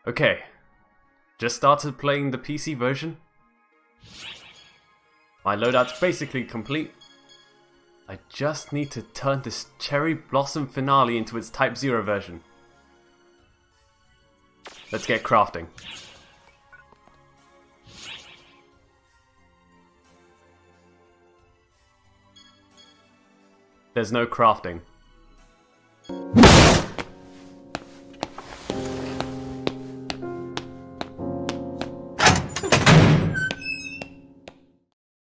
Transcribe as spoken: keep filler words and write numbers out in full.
Okay, just started playing the P C version. My loadout's basically complete. I just need to turn this Cherry Blossom Finale into its Type zero version. Let's get crafting. There's no crafting.